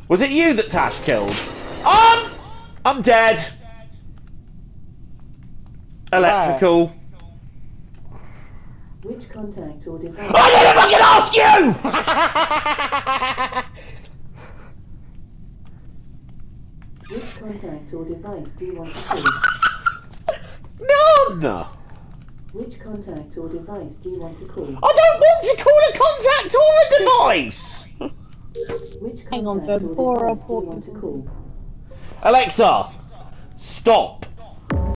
Was it you that Tash killed? I'm dead. Electrical. Which contact or device? I didn't fucking ask you! Which contact or device do you want to call? None! Which contact or device do you want to call? I don't want to call a contact or a device! Which Hang on, contact or before I device do you want to call? Alexa, stop.